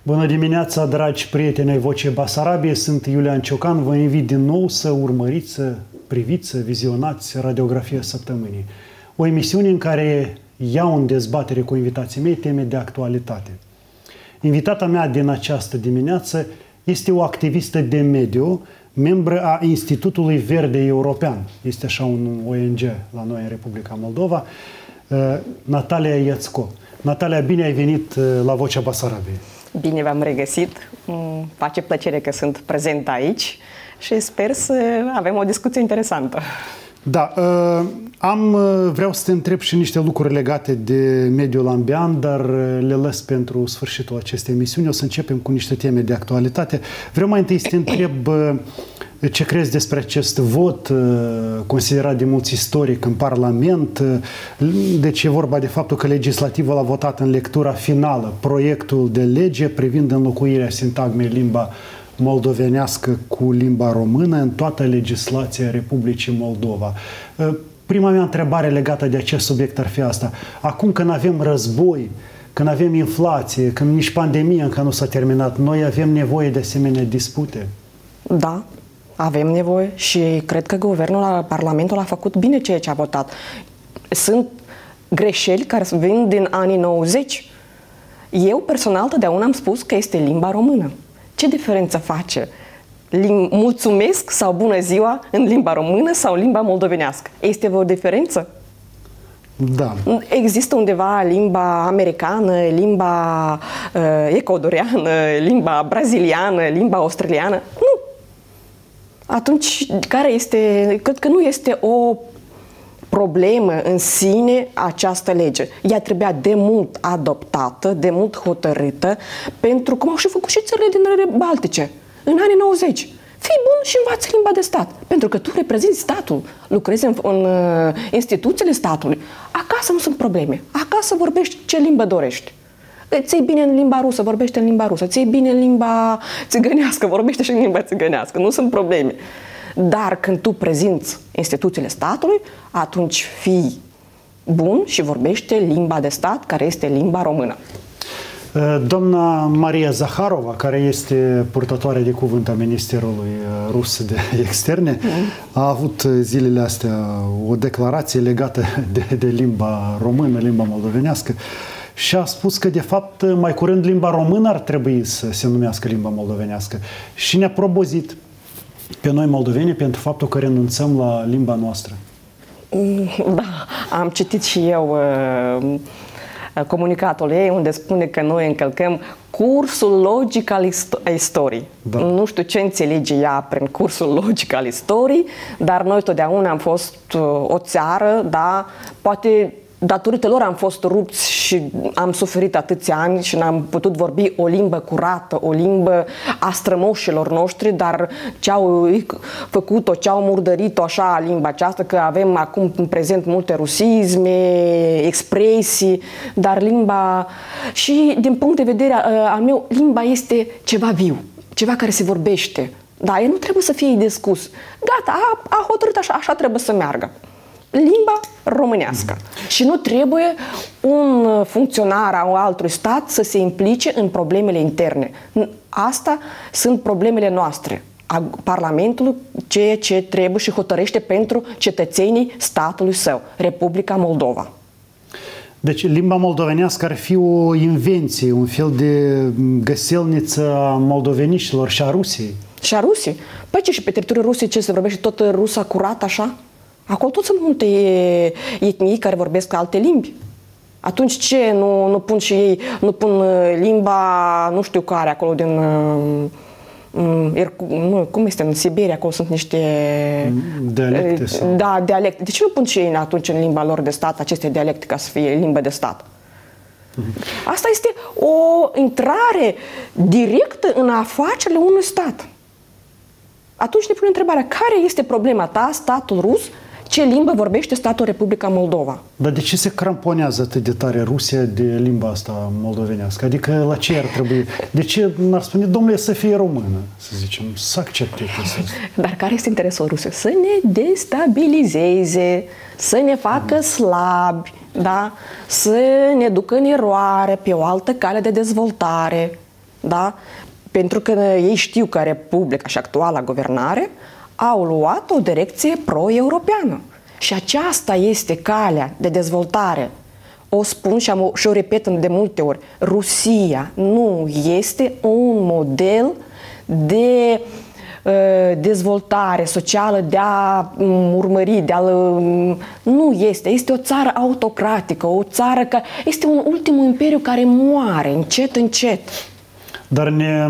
Bună dimineața, dragi prieteni ai Vocii Basarabiei, sunt Iulian Ciocan. Vă invit din nou să urmăriți, să priviți, să vizionați Radiografia Săptămânii. O emisiune în care iau în dezbatere cu invitații mei teme de actualitate. Invitata mea din această dimineață este o activistă de mediu, membră a Institutului Verde European. Este așa un ONG la noi în Republica Moldova, Natalia Iațco. Natalia, bine ai venit la Vocea Basarabiei. Bine v-am regăsit. Îmi face plăcere că sunt prezentă aici și sper să avem o discuție interesantă. Da, vreau să te întreb și niște lucruri legate de mediul ambiant, dar le las pentru sfârșitul acestei emisiuni. O să începem cu niște teme de actualitate. Vreau mai întâi să te întreb ce crezi despre acest vot considerat de mulți istoric în Parlament. Deci e vorba de faptul că legislativul a votat în lectura finală proiectul de lege privind înlocuirea sintagmei limba moldovenească cu limba română în toată legislația Republicii Moldova. Prima mea întrebare legată de acest subiect ar fi asta. Acum când avem război, când avem inflație, când nici pandemia încă nu s-a terminat, noi avem nevoie de asemenea dispute? Da, avem nevoie și cred că guvernul, Parlamentul a făcut bine ceea ce a votat. Sunt greșeli care vin din anii 90. Eu personal totdeauna am spus că este limba română. Ce diferență face? Mulțumesc sau bună ziua în limba română sau limba moldovenească? Este o diferență? Da. Există undeva limba americană, limba ecuadoriană, limba braziliană, limba australiană? Nu. Atunci, care este? Cred că nu este o problemă în sine această lege. Ea trebuia de mult adoptată, de mult hotărâtă, pentru cum au și făcut și țările din țările Baltice, în anii 90. Fii bun și învață limba de stat, pentru că tu reprezinți statul, lucrezi în instituțiile statului. Acasă nu sunt probleme. Acasă vorbești ce limbă dorești. Îți iei bine în limba rusă, vorbește în limba rusă. Îți iei bine în limba țigănească, vorbește și în limba țigănească. Nu sunt probleme. Dar când tu prezinți instituțiile statului, atunci fii bun și vorbește limba de stat, care este limba română. Doamna Maria Zaharova, care este purtătoare de cuvânt a Ministerului Rus de Externe, a avut zilele astea o declarație legată de limba română, limba moldovenească, și a spus că, de fapt, mai curând limba română ar trebui să se numească limba moldovenească. Și ne-a probozit pe noi moldoveni pentru faptul că renunțăm la limba noastră. Da, am citit și eu comunicatul ei unde spune că noi încălcăm cursul logic al istoriei. Da. Nu știu ce înțelege ea prin cursul logic al istoriei, dar noi totdeauna am fost o țară, da, poate datorită lor am fost rupți și am suferit atâția ani și n-am putut vorbi o limbă curată, o limbă a strămoșilor noștri, dar ce-au făcut-o, ce-au murdărit-o așa limba aceasta, că avem acum în prezent multe rusisme, expresii, dar limba, și din punct de vedere al meu, limba este ceva viu, ceva care se vorbește. Da, ea nu trebuie să fie discus. Gata, a hotărât așa, așa trebuie să meargă. Limba românească. Și nu trebuie un funcționar a altui stat să se implice în problemele interne. Asta sunt problemele noastre, a Parlamentului, ceea ce trebuie și hotărăște pentru cetățenii statului său, Republica Moldova. Deci limba moldovenească ar fi o invenție, un fel de găselniță a moldoveniștilor și a Rusiei. Și a Rusiei? Păi ce, și pe teritoriul Rusiei ce se vorbește tot rusa curat așa? Acolo tot sunt multe etnii care vorbesc alte limbi. Atunci ce, nu pun și ei, nu pun limba, nu știu care, acolo din, cum este, în Siberia, acolo sunt niște dialecte. Da, dialecte. De ce nu pun și ei atunci în limba lor de stat aceste dialecte ca să fie limbă de stat? Asta este o intrare directă în afacerile unui stat. Atunci ne pune întrebarea, care este problema ta, statul rus, ce limbă vorbește statul Republica Moldova? Dar de ce se cramponează atât de tare Rusia de limba asta moldovenească? Adică la ce ar trebui? De ce n-ar spune, domnule, să fie română, să zicem, să accepte chestia asta? Dar care este interesul Rusiei? Să ne destabilizeze, să ne facă slabi, da? Să ne ducă în eroare pe o altă cale de dezvoltare. da? Pentru că ei știu că Republica și actuala guvernare au luat o direcție pro-europeană. Și aceasta este calea de dezvoltare. O spun și o repet de multe ori. Rusia nu este un model de dezvoltare socială, de a urmări, nu este. Este o țară autocratică, o țară care este un ultimul imperiu care moare încet, încet. Dar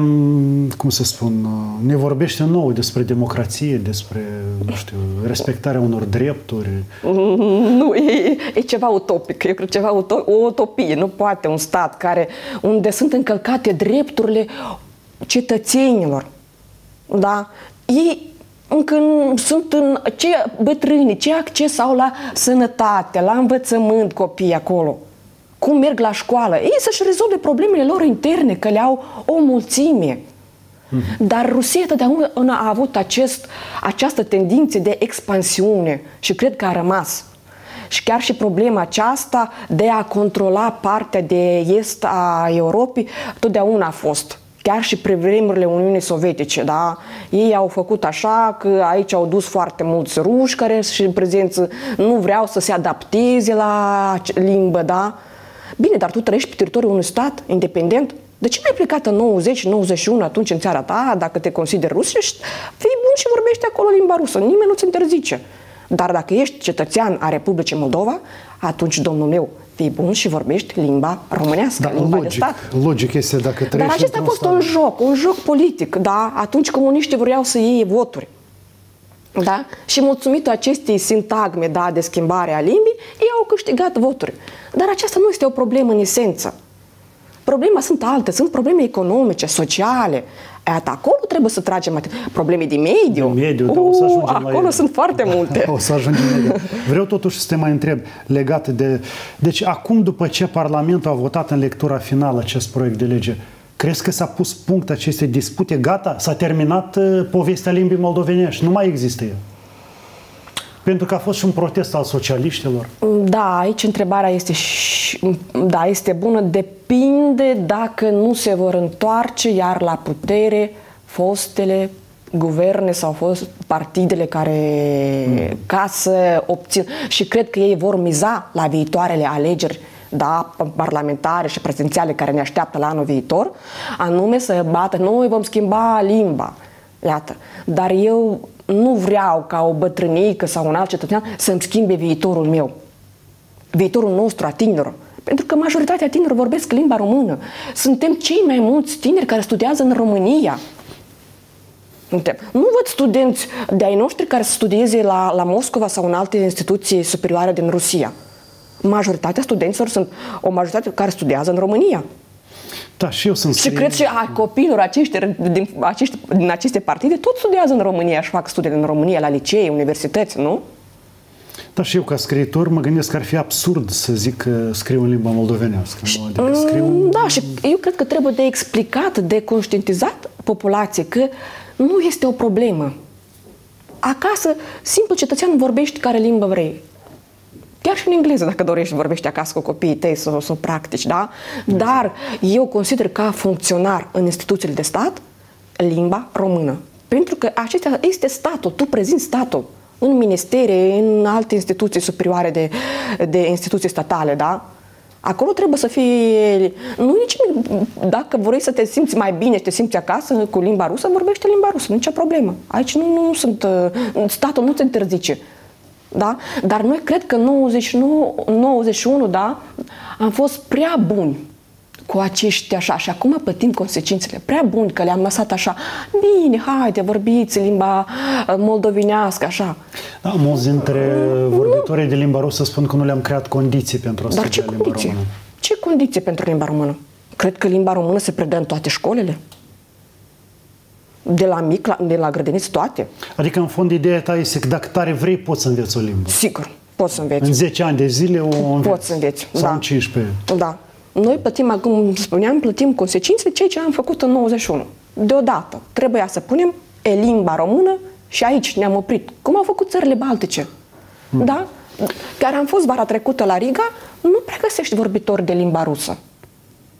ne vorbește nou despre democrație, despre, nu știu, respectarea unor drepturi. Nu, e ceva utopic. Eu cred ceva o utopie. Nu poate un stat unde sunt încălcate drepturile cetățenilor. Da? Ei încă sunt cei bătrâni, ce acces au la sănătate, la învățământ copiii acolo. Cum merg la școală. Ei să-și rezolve problemele lor interne, că le au o mulțime. Dar Rusia totdeauna a avut această tendință de expansiune și cred că a rămas. Și chiar și problema aceasta de a controla partea de est a Europei totdeauna a fost. Chiar și pe vremurile Uniunii Sovietice, da? Ei au făcut așa că aici au dus foarte mulți ruși care și în prezență nu vreau să se adapteze la limbă, da? Bine, dar tu trăiești pe teritoriul unui stat independent? De ce n-ai plecat în 90-91 atunci în țara ta, dacă te consideri rus, fii bun și vorbești acolo limba rusă, nimeni nu ți interzice. Dar dacă ești cetățean a Republicii Moldova, atunci, domnul meu, fii bun și vorbești limba românească, limba de stat. Logic este dacă trăiești. Dar acesta a fost un joc politic, da? Atunci comuniștii vreau să iei voturi. Da? Și mulțumită acestei sintagme, da, de schimbare a limbii, ei au câștigat voturi. Dar aceasta nu este o problemă în esență. Problema sunt alte, sunt probleme economice, sociale. Acolo trebuie să tragem probleme de mediu. De mediu, da, o să ajungem acolo la sunt foarte multe. O să ajungem la Vreau totuși să te mai întreb legat de... Deci acum, după ce Parlamentul a votat în lectura finală acest proiect de lege, crezi că s-a pus punct acestei dispute? Gata? S-a terminat povestea limbii moldovenești? Nu mai există el? Pentru că a fost și un protest al socialiștilor. Da, aici întrebarea este bună. Depinde dacă nu se vor întoarce iar la putere fostele guverne sau fost partidele ca să obțină. Și cred că ei vor miza la viitoarele alegeri, da, parlamentare și prezidențiale care ne așteaptă la anul viitor, anume să bată, noi vom schimba limba. Iată. Dar eu nu vreau ca o bătrânică sau un alt cetățean să-mi schimbe viitorul meu. Viitorul nostru a tinerilor. Pentru că majoritatea tinerilor vorbesc limba română. Suntem cei mai mulți tineri care studiază în România. Nu văd studenți de-ai noștri care să studieze la Moscova sau în alte instituții superioare din Rusia. Majoritatea studenților sunt o majoritate care studiază în România. Da, și eu sunt Și cred și copiilor din aceste partide tot studiază în România și fac studii în România, la licee, universități, nu? Da, și eu ca scriitor mă gândesc că ar fi absurd să zic că scriu în limba moldovenească. Da, și eu cred că trebuie de explicat, de conștientizat populației că nu este o problemă. Acasă, simplu cetățean vorbești care limbă vrei. Chiar și în engleză, dacă dorești, vorbești acasă cu copiii tăi să o practici, da? Dar eu consider ca funcționar în instituțiile de stat limba română. Pentru că acestea este statul, tu prezinți statul în ministere, în alte instituții superioare de instituții statale, da? Acolo trebuie să fie... Dacă vrei să te simți mai bine și te simți acasă cu limba rusă, vorbește limba rusă, nicio problemă. Aici nu sunt... Statul nu te interzice. Da? Dar noi cred că 91, da, am fost prea buni cu acești așa și acum plătim consecințele. Prea buni că le-am lăsat așa. Bine, haide, vorbiți limba moldovenească, așa. Da, mulți dintre vorbitorii de limba rusă spun că nu le-am creat condiții pentru a studia limba română. Ce condiții pentru limba română? Cred că limba română se predă în toate școlile. De la mic, de la grădiniță, toate. Adică, în fond, ideea ta este că dacă tare vrei, poți să înveți o limbă. Sigur, poți să înveți. În 10 ani de zile o înveți. Poți să înveți, sau în 15. Da. Noi plătim, acum spuneam, plătim consecințele ceea ce am făcut în 91. Deodată trebuia să punem limba română și aici ne-am oprit. Cum au făcut țările baltice. Da? Chiar am fost vara trecută la Riga, nu prea găsești vorbitori de limba rusă.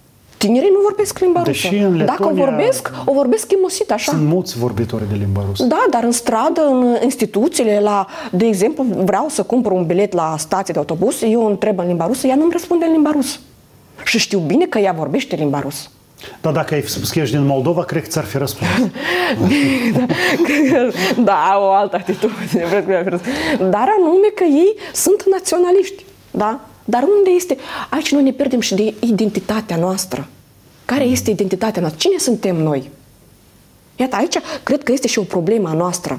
Tinerii nu vorbesc limba rusă. Deși în Letonia, dacă o vorbesc chimosit, așa. Sunt mulți vorbitori de limba rusă. Da, dar în stradă, în instituțiile, de exemplu, vreau să cumpăr un bilet la stație de autobuz, eu întreb în limba rusă, ea nu-mi răspunde în limba rusă. Și știu bine că ea vorbește limba rusă. Dar dacă ai spus că ești din Moldova, cred că ți-ar fi răspuns. Da, o altă atitudine. Dar anume că ei sunt naționaliști. Da? Dar unde este? Aici noi ne pierdem și de identitatea noastră. Care este identitatea noastră? Cine suntem noi? Iată, aici cred că este și o problemă a noastră.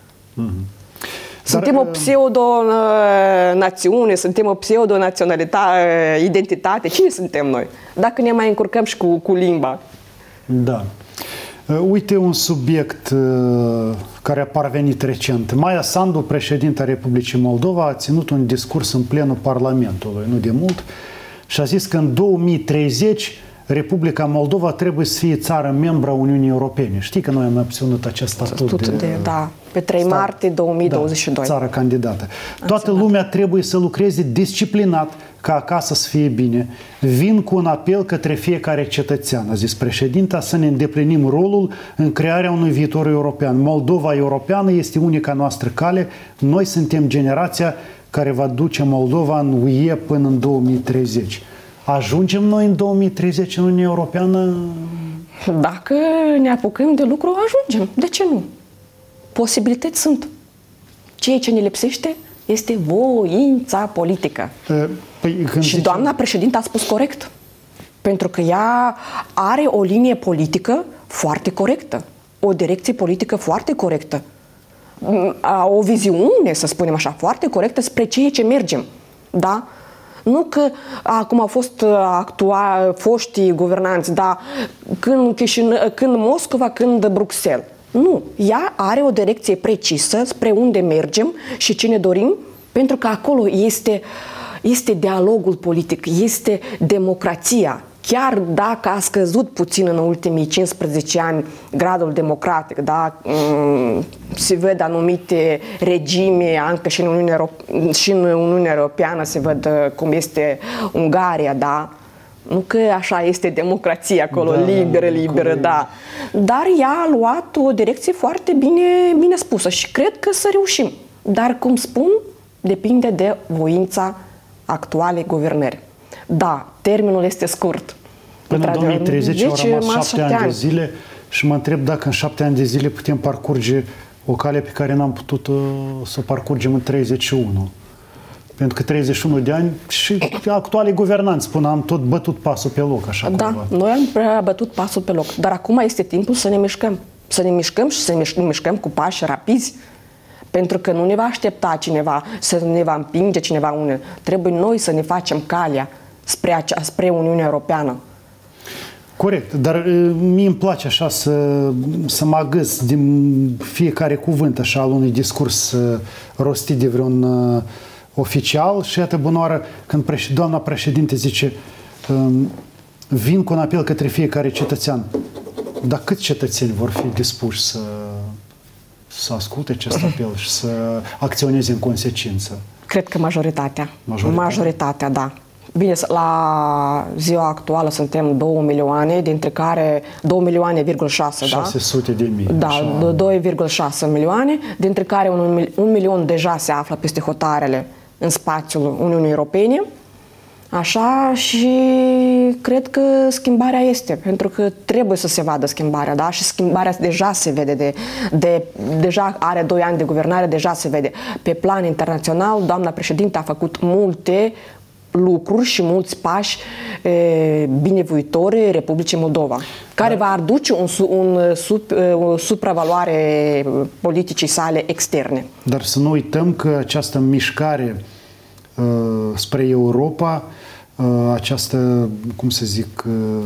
Suntem o pseudo-națiune, suntem o pseudo-naționalitate, identitate. Cine suntem noi? Dacă ne mai încurcăm și cu limba. Da. Uite un subiect care a parvenit recent. Maia Sandu, președinta Republicii Moldova, a ținut un discurs în plenul Parlamentului, nu de mult, și a zis că în 2030 Republica Moldova trebuie să fie țară membră a Uniunii Europene. Știi că noi am obținut acest statut da, pe 3 martie 2022. Da, țară candidată. Toată lumea trebuie să lucreze disciplinat ca acasă să fie bine. Vin cu un apel către fiecare cetățean, a zis președinta, să ne îndeplinim rolul în crearea unui viitor european. Moldova europeană este unica noastră cale. Noi suntem generația care va duce Moldova în UE până în 2030. Ajungem noi în 2030 în Uniunea Europeană? Dacă ne apucăm de lucru, ajungem. De ce nu? Posibilități sunt. Ceea ce ne lipsește este voința politică. Și doamna președintă a spus corect. Pentru că ea are o linie politică foarte corectă. O direcție politică foarte corectă. O viziune, să spunem așa, foarte corectă spre ceea ce mergem. Da? Nu că acum au fost foștii guvernanți, da, când Moscova, când Bruxelles. Nu, ea are o direcție precisă spre unde mergem și ce ne dorim, pentru că acolo este dialogul politic, este democrația. Chiar dacă a scăzut puțin în ultimii 15 ani gradul democratic, da, se văd anumite regime, încă și în Uniunea Europeană se văd cum este Ungaria, da, nu că așa este democrația acolo, da, liberă, da. Dar ea a luat o direcție foarte bine spusă și cred că să reușim. Dar, cum spun, depinde de voința actualei guvernări. Da, termenul este scurt. Până în 2030 au rămas 7 ani de zile și mă întreb dacă în 7 ani de zile putem parcurge o cale pe care n-am putut să o parcurgem în 31. Pentru că 31 de ani și actualii guvernanți spun am tot bătut pasul pe loc. Așa da, cumva. Noi am prea bătut pasul pe loc. Dar acum este timpul să ne mișcăm. Să ne mișcăm și să ne mișcăm cu pași rapizi. Pentru că nu ne va aștepta cineva, să ne va împinge cineva unul. Trebuie noi să ne facem calea spre Uniunea Europeană. Corect, dar mie îmi place așa să mă agăs din fiecare cuvânt așa al unui discurs rostit de vreun oficial și iată bunoară când doamna președinte zice vin cu un apel către fiecare cetățean. Dar câți cetățeni vor fi dispuși să asculte acest apel și să acționeze în consecință? Cred că majoritatea. Majoritatea, da. Bine, la ziua actuală suntem 2 milioane, dintre care 2 milioane,6, 600 de mii. Da, 2,6 milioane, dintre care 1 milion deja se află peste hotarele în spațiul Uniunii Europene. Așa, și cred că schimbarea este, pentru că trebuie să se vadă schimbarea, da? Și schimbarea deja se vede, deja are 2 ani de guvernare, deja se vede. Pe plan internațional, doamna președinte a făcut multe lucruri și mulți pași binevoitori Republicii Moldova, care va aduce o supravaloare politicii sale externe. Dar să nu uităm că această mișcare spre Europa, această, cum să zic,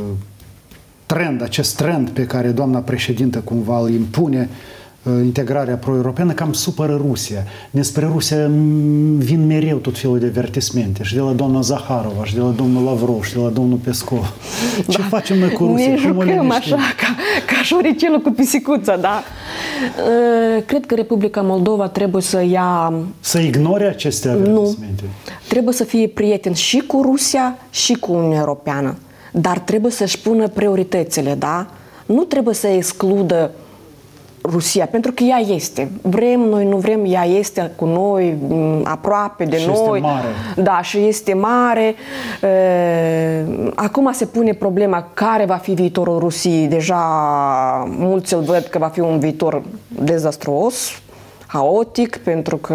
acest trend pe care doamna președintă cumva îl impune, integrarea pro-europeană, cam supără Rusia. Despre Rusia vin mereu tot felul de avertismente, și de la doamna Zaharova, și de la domnul Lavrov, și de la domnul Peskov. Ce facem noi cu Rusia? Ne jucăm așa, ca șoricelul cu pisicuța, da? Cred că Republica Moldova trebuie să ia... Să ignore aceste avertismente? Nu. Trebuie să fie prieten și cu Rusia și cu Uniunea Europeană. dar trebuie să-și pună prioritățile, da? Nu trebuie să excludă Rusia, pentru că ea este. Vrem noi, nu vrem, ea este cu noi, aproape de și noi. este mare. Da, și este mare. Acum se pune problema care va fi viitorul Rusiei. Deja mulți îl văd că va fi un viitor dezastruos, haotic, pentru că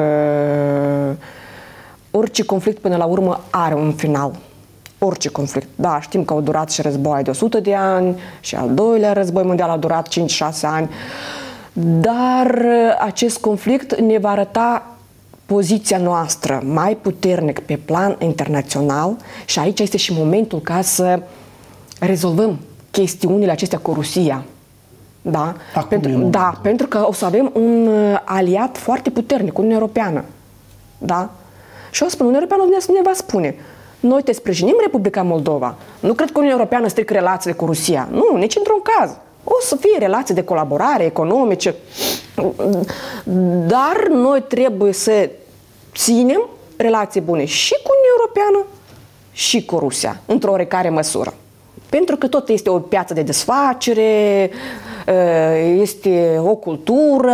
orice conflict până la urmă are un final. Orice conflict. Da, știm că au durat și războaie de 100 de ani și al doilea război mondial a durat 5-6 ani. Dar acest conflict ne va arăta poziția noastră mai puternic pe plan internațional și aici este și momentul ca să rezolvăm chestiunile acestea cu Rusia. Da? Pentru că o să avem un aliat foarte puternic, Uniunea Europeană. Da? Și o să spun, Uniunea Europeană ne va spune: noi te sprijinim, Republica Moldova. Nu cred că Uniunea Europeană strică relațiile cu Rusia. Nu, nici într-un caz. O să fie relații de colaborare economice, dar noi trebuie să ținem relații bune și cu Uniunea Europeană și cu Rusia, într-o oarecare măsură. Pentru că tot este o piață de desfacere, este o cultură,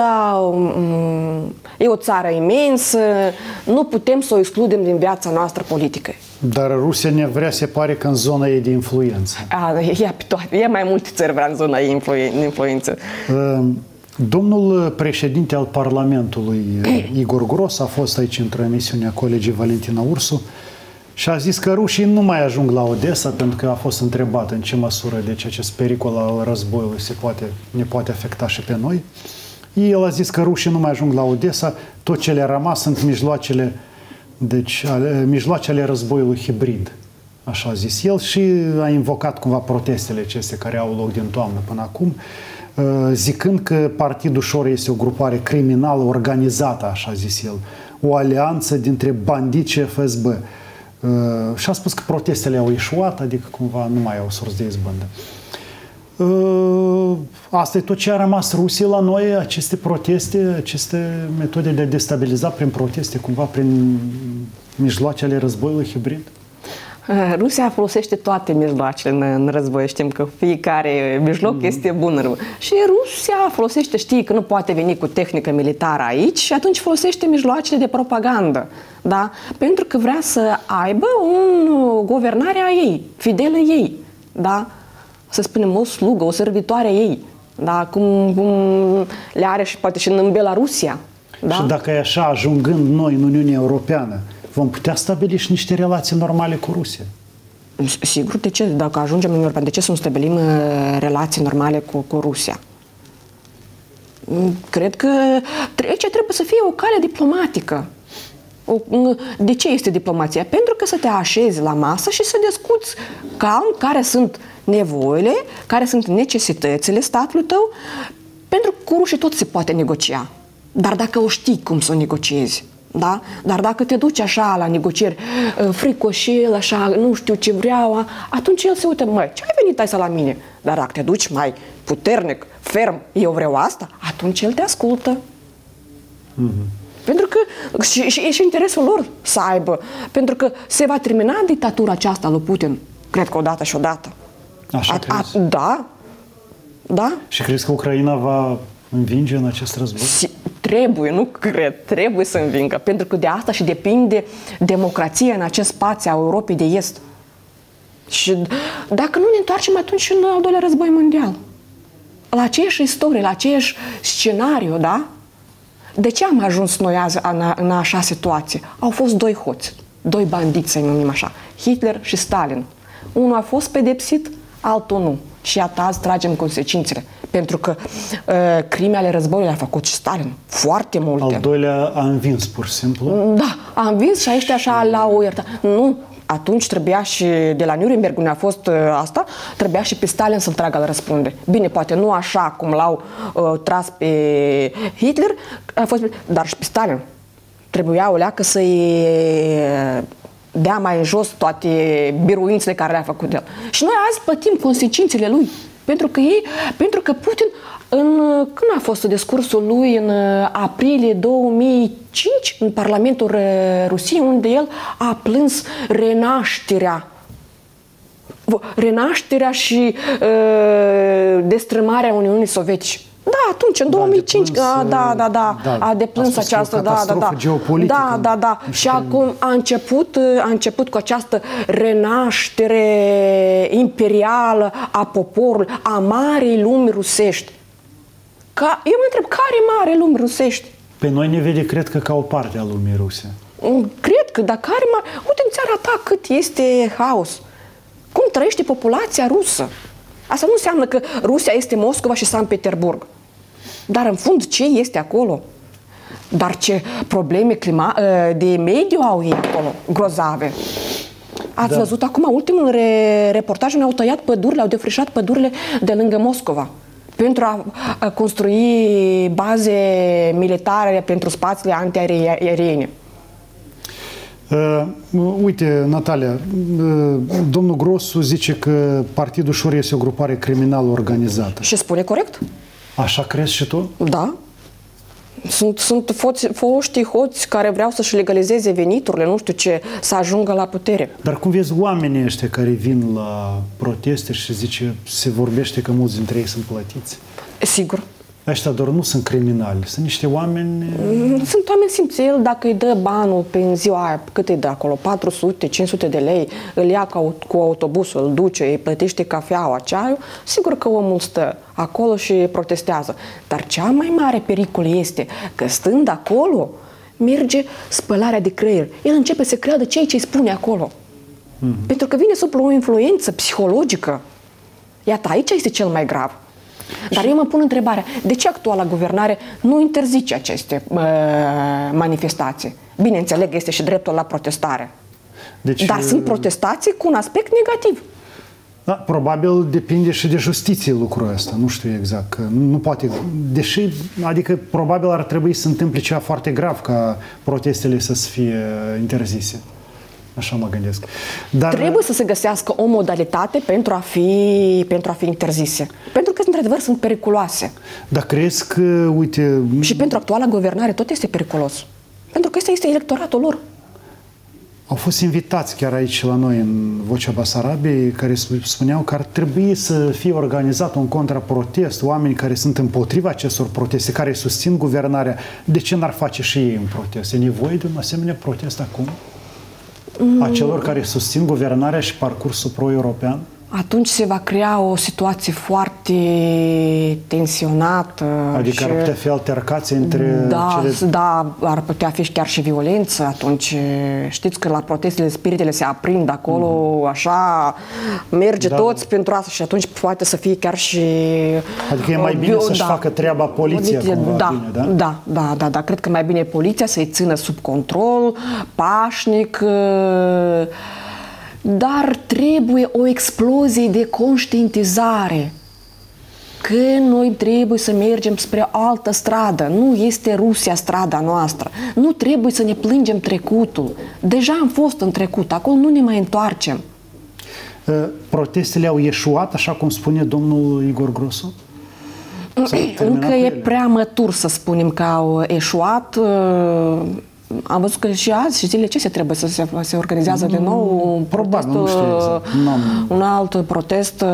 e o țară imensă, nu putem să o excludem din viața noastră politică. Dar Rusia ne vrea, se pare, că în zona ei de influență. E mai multe țări vrea în zona ei de influență. Domnul președinte al Parlamentului, Igor Gros, a fost aici într-o emisiune a colegii Valentina Ursu și a zis că rușii nu mai ajung la Odessa, pentru că a fost întrebat în ce măsură deci acest pericol al războiului ne poate afecta și pe noi. El a zis că rușii nu mai ajung la Odessa, tot ce le-a rămas sunt mijloacele războiului hibrid, așa a zis el, și a invocat cumva protestele acestea care au loc din toamnă până acum, zicând că Partidul Șor este o grupare criminală organizată, așa a zis el, o alianță dintre bandiți și FSB. Și a spus că protestele au eșuat, adică cumva nu mai au surs de izbândă. Asta e tot ce a rămas Rusiei la noi, aceste proteste, aceste metode de a destabiliza prin proteste, cumva prin mijloacele războiului hibrid? Rusia folosește toate mijloacele în război. Știm că fiecare mijloc este bun. Și Rusia folosește, știi că nu poate veni cu tehnică militară aici și atunci folosește mijloacele de propagandă. Da? Pentru că vrea să aibă o guvernare a ei, fidelă ei. Da? Să spunem, o slugă, o servitoare a ei. Da? Cum le are și poate și în Belarusia. Da? Și dacă e așa, ajungând noi în Uniunea Europeană, vom putea stabili și niște relații normale cu Rusia? Sigur, de ce? Dacă ajungem în Europeană, de ce să nu stabilim relații normale cu Rusia? Cred că trebuie să fie o cale diplomatică. De ce este diplomația? Pentru că să te așezi la masă și să discuți calm care sunt nevoile, care sunt necesitățile statului tău, pentru că cu rușii tot se poate negocia. Dar dacă o știi cum să o negociezi, da? Dar dacă te duci așa la negocieri, fricoșel, așa, nu știu ce vreau, atunci el se uită, măi, ce ai venit aici la mine? Dar dacă te duci mai puternic, ferm, eu vreau asta, atunci el te ascultă. Pentru că și e și interesul lor să aibă, pentru că se va termina dictatura aceasta lui Putin, cred că odată și odată. Așa crezi? Da. Da. Și crezi că Ucraina va învinge în acest război? Trebuie să învingă, pentru că de asta și depinde democrația în acest spațiu a Europei de Est. Și dacă nu ne întoarcem atunci în al doilea război mondial, la aceeași istorie, la aceeași scenariu, da? De ce am ajuns noi azi în așa situație? Au fost doi hoți, doi bandiți, să-i numim așa, Hitler și Stalin. Unul a fost pedepsit, altul nu. Și iată, azi tragem consecințele. Pentru că crime ale războiului le-a făcut și Stalin. Foarte multe. Al doilea a învins, pur și simplu? Da, a învins și aici așa la o iertare. Nu, atunci trebuia și de la Nuremberg, unde a fost asta, trebuia și pe Stalin să-l tragă la răspunde. Bine, poate nu așa cum l-au tras pe Hitler, dar și pe Stalin. Trebuia o leacă să-i dea mai în jos toate biruințele care le-a făcut el. Și noi azi plătim consecințele lui. Pentru că Putin, când a fost discursul lui în aprilie 2005 în Parlamentul Rusiei, unde el a plâns renașterea renașterea și destrămarea Uniunii Sovietice. Da, atunci, în 2005, a deplâns această, da. Și acum a început cu această renaștere imperială a poporului, a marei lumi rusești. Eu mă întreb, care mare lumi rusești? Pe noi ne vede, cred că, ca o parte a lumii ruse. Cred că, dar care mare... Uite, în țara ta cât este haos. Cum trăiește populația rusă? Asta nu înseamnă că Rusia este Moscova și Sankt Petersburg. Dar în fond ce este acolo? Dar ce probleme de mediu au ei acolo, grozave. Ați văzut acum ultimul reportaj, au tăiat pădurile, au defrișat pădurile de lângă Moscova pentru a construi baze militare pentru spațiile antiaeriene. Uite, Natalia, domnul Grosu zice că Partidul Șor este o grupare criminală organizată. Și spune corect? Așa crezi și tu? Da. Sunt foștii hoți care vreau să-și legalizeze veniturile, nu știu ce, să ajungă la putere. Dar cum vezi oamenii ăștia care vin la proteste și zice, se vorbește că mulți dintre ei sunt plătiți? Sigur. Ăștia doar nu sunt criminali, sunt niște oameni... Sunt oameni simțeli, dacă îi dă banul pe în ziua aia, cât îi dă acolo? 400, 500 de lei, îl ia cu autobusul, îl duce, îi plătește cafeaua, ceaiul, sigur că omul stă acolo și protestează. Dar cea mai mare pericol este că stând acolo, merge spălarea de creier. El începe să creadă ceea ce îi spune acolo. Pentru că vine sub o influență psihologică. Iată, aici este cel mai grav. Dar eu mă pun întrebarea, de ce actuala guvernare nu interzice aceste manifestații? Bine, înțeleg, este și dreptul la protestare. Dar sunt protestații cu un aspect negativ. Da, probabil depinde și de justiție lucrul ăsta, nu știu exact, că nu poate, deși, adică probabil ar trebui să se întâmple ceva foarte grav ca protestele să fie interzise. Așa mă gândesc. Dar... Trebuie să se găsească o modalitate pentru a fi interzise. Pentru că, într-adevăr, sunt periculoase. Dar crezi că, uite... Și pentru actuala guvernare tot este periculos. Pentru că ăsta este electoratul lor. Au fost invitați chiar aici la noi, în Vocea Basarabiei, care spuneau că ar trebui să fie organizat un contraprotest, oameni care sunt împotriva acestor proteste, care susțin guvernarea. De ce n-ar face și ei un protest? E nevoie de un asemenea protest acum? A celor care susțin guvernarea și parcursul pro-european? Atunci se va crea o situație foarte tensionată. Adică ar putea fi altercație între cele... Da, ar putea fi chiar și violență. Atunci știți că la protestele spiritele se aprind acolo, așa, merge toți pentru asta și atunci poate să fie chiar și... Adică e mai bine să-și facă treaba poliția cumva bine, da? Da, cred că mai bine e poliția să-i țină sub control, pașnic... Dar trebuie o explozie de conștientizare că noi trebuie să mergem spre altă stradă. Nu este Rusia strada noastră. Nu trebuie să ne plângem trecutul. Deja am fost în trecut, acolo nu ne mai întoarcem. Protestele au ieșuat, așa cum spune domnul Igor Grosu? Încă e prea mătur să spunem că au eșuat. Am văzut că și azi și zilele ce trebuie să se organizează de nou un alt protest.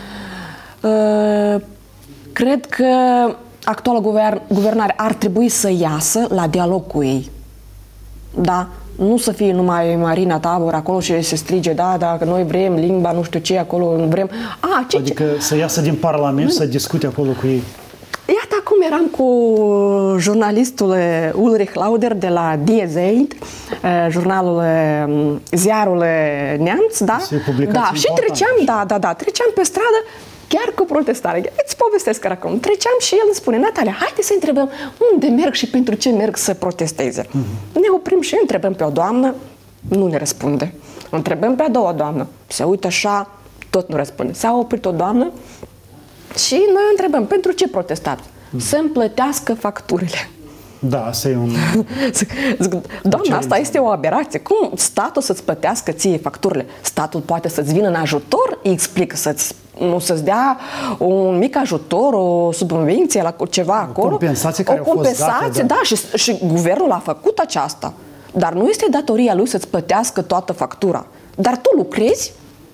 Cred că actuala guvernare ar trebui să iasă la dialog cu ei. Da? Nu să fie numai Marina Tabor acolo și se strige, dacă noi vrem limba, nu știu ce, acolo nu vrem. Adică să iasă din Parlament, să discute acolo cu ei. Iată, acum eram cu jurnalistul Ulrich Lauder de la Die Zeit, jurnalul, ziarul Neamț, da? Și treceam pe stradă chiar cu protestare. Îți povestesc acum. Treceam și el îmi spune, Natalia, haide să întrebăm unde merg și pentru ce merg să protesteze. Ne oprim și întrebăm pe o doamnă, nu ne răspunde. Întrebăm pe a doua doamnă, se uită așa, tot nu răspunde. S-a oprit o doamnă și noi întrebăm, pentru ce protestați? Să-mi plătească facturile. Da, asta e un... Doamna, asta este o aberație. Cum statul să-ți plătească ție facturile? Statul poate să-ți vină în ajutor, îi explic, să-ți dea un mic ajutor, o subvenție la ceva acolo. O compensație care a fost dată, da, și guvernul a făcut aceasta. Dar nu este datoria lui să-ți plătească toată factura. Dar tu lucrezi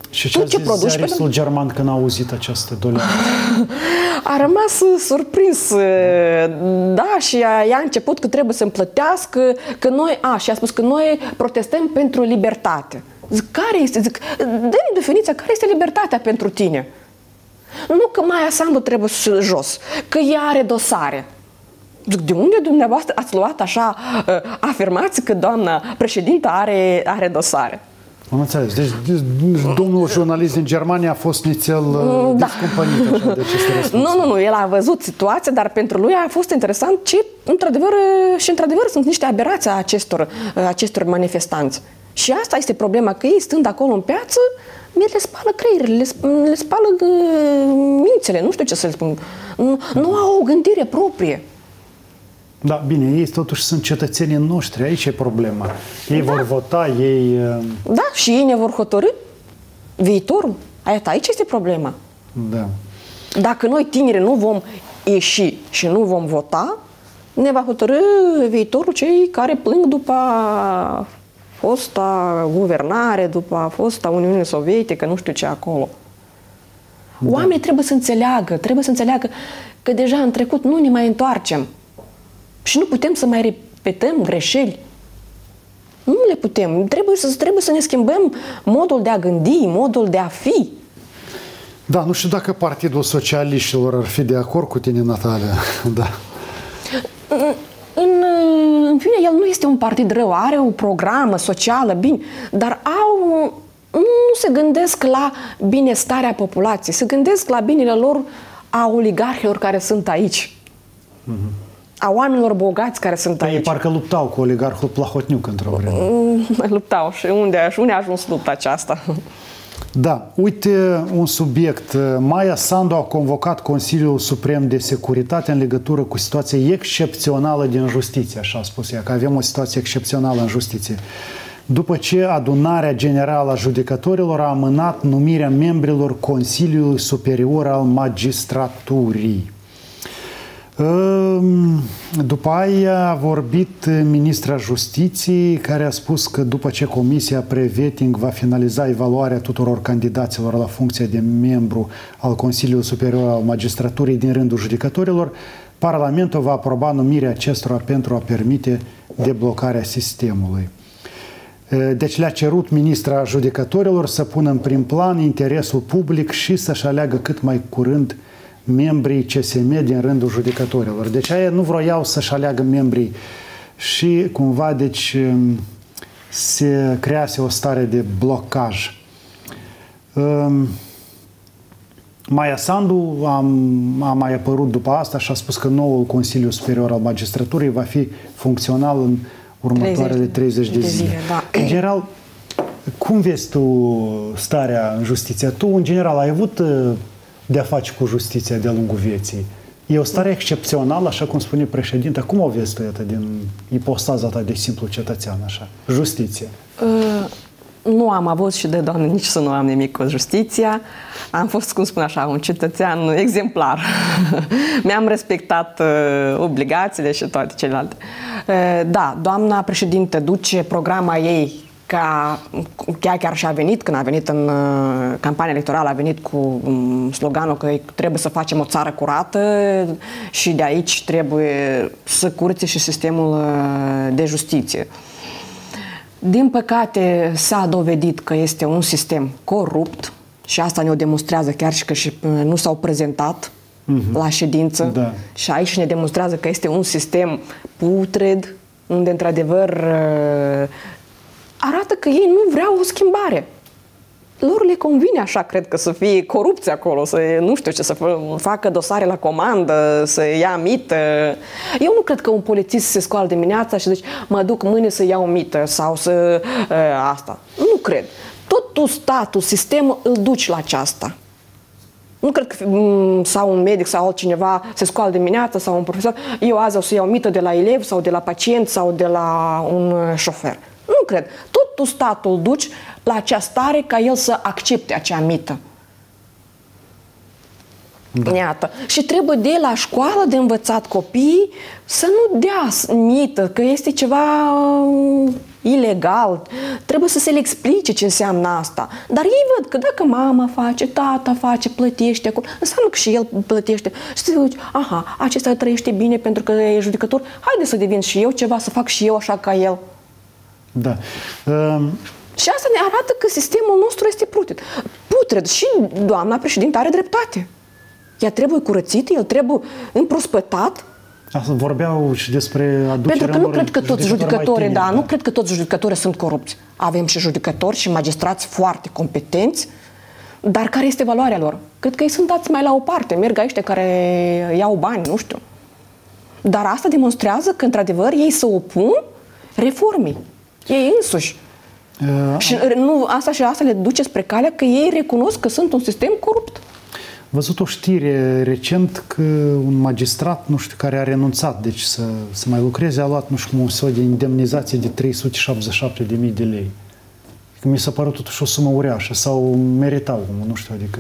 Și ce a zis ziaristul german când a auzit această doleanță? A rămas surprins, da, și ea a început că trebuie să-mi plătească, că noi, și a spus că noi protestăm pentru libertate. Zic, care este? Zic, dă-mi definiția, care este libertatea pentru tine? Nu că Maia Sandu trebuie jos, că ea are dosare. Zic, de unde dumneavoastră ați luat așa afirmații că doamna președintă are dosare? Am înțeles. Deci domnul jurnalist din Germania a fost nițel descumpănit așa de aceste răspunsuri. Nu, el a văzut situația, dar pentru lui a fost interesant ce, într-adevăr, sunt niște aberații acestor manifestanți. Și asta este problema, că ei stând acolo în piață, le spală creierile, le spală mințele, nu știu ce să le spun. Nu au o gândire proprie. Da, bine, ei totuși sunt cetățenii noștri, aici e problema. Ei vor vota, ei... Da, și ei ne vor hotărî viitorul. Aici este problema. Da. Dacă noi, tineri, nu vom ieși și nu vom vota, ne va hotărî viitorul cei care plâng după fosta guvernare, după fosta Uniune Sovietică, nu știu ce acolo. Da. Oamenii trebuie să înțeleagă că deja în trecut nu ne mai întoarcem. Și nu putem să mai repetăm greșeli. Nu le putem. Trebuie să ne schimbăm modul de a gândi, modul de a fi. Da, nu știu dacă Partidul Socialiștilor ar fi de acord cu tine, Natalia. Da. În fine, el nu este un partid rău, are o programă socială, bine, dar nu se gândesc la binestarea populației, se gândesc la binele lor, a oligarhilor care sunt aici. A oamenilor bogați care sunt aici. Ei parcă luptau cu oligarhul Plahotniuc într-o vreme. Luptau. Și unde a ajuns lupta aceasta? Da. Uite un subiect. Maia Sandu a convocat Consiliul Suprem de Securitate în legătură cu situația excepțională din justiție, așa a spus ea, că avem o situație excepțională în justiție. După ce Adunarea Generală a Judecătorilor a amânat numirea membrilor Consiliului Superior al Magistraturii. După aia a vorbit ministra Justiției, care a spus că după ce Comisia Pre-Vetting va finaliza evaluarea tuturor candidaților la funcția de membru al Consiliului Superior al Magistraturii din rândul judecătorilor, Parlamentul va aproba numirea acestora pentru a permite deblocarea sistemului. Deci le-a cerut ministra judecătorilor să pună în prim plan interesul public și să-și aleagă cât mai curând membrii CSM din rândul judecătorilor. Deci aia nu vroiau să-și aleagă membrii și cumva deci se crease o stare de blocaj. Maia Sandu a mai apărut după asta și a spus că noul Consiliu Superior al Magistraturii va fi funcțional în următoarele 30 de zile. Da. În general, cum vezi tu starea în justiție? Tu, în general, ai avut de a face cu justiția de-a lungul vieții? E o stare excepțională, așa cum spune președinta. Cum o vezi tu, iată, din ipostaza ta de simplu cetățean, așa? Justiție. Nu am avut și de Doamne nici să nu am nimic cu justiția. Am fost, cum spun așa, un cetățean exemplar. Mi-am respectat obligațiile și toate celelalte. Da, doamna președinte duce programa ei chiar și a venit, când a venit în campania electorală, a venit cu sloganul că trebuie să facem o țară curată și de aici trebuie să curățe și sistemul de justiție. Din păcate s-a dovedit că este un sistem corupt și asta ne-o demonstrează chiar și că nu s-au prezentat la ședință. Da. Și aici ne demonstrează că este un sistem putred, unde într-adevăr arată că ei nu vreau o schimbare. Lor le convine așa, cred că, să fie corupție acolo, să nu știu ce, să facă dosare la comandă, să ia mită. Eu nu cred că un polițist se scoală dimineața și zice, mă duc mâine să iau mită sau să asta. Nu cred. Tot tu, statul, sistemul, îl duci la aceasta. Nu cred că sau un medic sau altcineva se scoală dimineața sau un profesor, eu azi o să iau mită de la elev sau de la pacient sau de la un șofer. Nu cred. Tot tu, statul, duci la acea stare ca el să accepte acea mită. Da. Iată. Și trebuie de la școală de învățat copiii să nu dea mită, că este ceva ilegal, trebuie să se le explice ce înseamnă asta. Dar ei văd că dacă mama face, tata face, plătește acolo, înseamnă că și el plătește. Și se zice, aha, acesta trăiește bine pentru că e judecător, haide să devin și eu ceva, să fac și eu așa ca el. Da. Și asta ne arată că sistemul nostru este putred. Și doamna președinte are dreptate. Ea trebuie curățită, el trebuie împrospătat. Asta vorbeau și despre aducerea. Pentru că nu cred că toți judecătorii, nu cred că toți judecătorii sunt corupți. Avem și judecători și magistrați foarte competenți, dar care este valoarea lor? Cred că ei sunt dați mai la o parte, merg aici care iau bani, nu știu. Dar asta demonstrează că, într-adevăr, ei se opun reformei. Ei însuși. Și nu, asta le duce spre calea că ei recunosc că sunt un sistem corupt. Văzut o știre recent că un magistrat, nu știu, care a renunțat, deci să mai lucreze, a luat, nu știu cum, o soi de indemnizație de 377.000 de lei. Că mi s-a părut totuși o sumă uriașă sau meritau, nu știu, adică...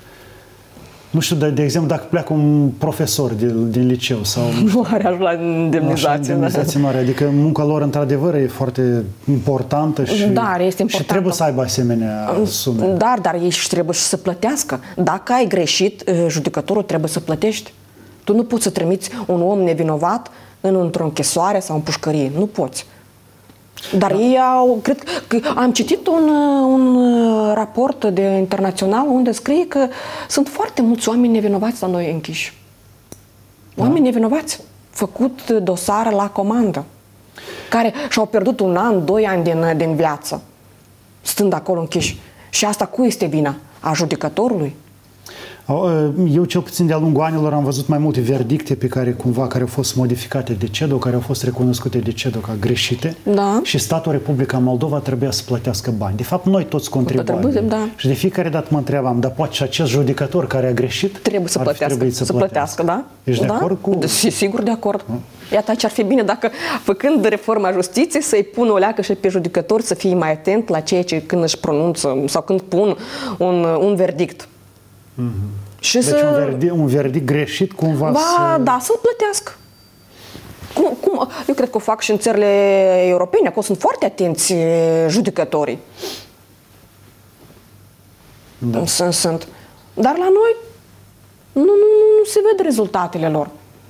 Nu știu, de exemplu, dacă pleacă un profesor din liceu sau... Nu are ajuns la indemnizație. Mare. Adică munca lor, într-adevăr, e foarte importantă și, dar este importantă. Și trebuie să aibă asemenea sume. Dar ei și trebuie să plătească. Dacă ai greșit, judecătorul trebuie să plătești. Tu nu poți să trimiți un om nevinovat într-o închisoare sau în pușcărie. Nu poți. Dar ei au, cred că am citit un raport internațional unde scrie că sunt foarte mulți oameni nevinovați la noi închiși. Oameni nevinovați, făcut dosare la comandă, care și-au pierdut 1 an, 2 ani din viață, stând acolo închiși. Și asta cui este vina? A judecătorului? Eu, cel puțin de-a lungul anilor, am văzut mai multe verdicte care au fost modificate de CEDO, care au fost recunoscute de CEDO ca greșite, și statul Republica Moldova trebuia să plătească bani. De fapt, noi toți contribuabili. Și de fiecare dată mă întrebam, dar poate și acest judecător care a greșit trebuie să plătească, da? Ești de acord cu... Sigur de acord. Iată, ce ar fi bine dacă, făcând reforma justiției, să-i pună o leacă și pe judecători să fie mai atent la ceea ce când își pronunță sau când pun un verdict. Și deci un verdict greșit cumva da, să-l plătească. Eu cred că o fac și în țările europene, acolo sunt foarte atenți judecătorii. Da. Sunt. Dar la noi nu se văd rezultatele lor.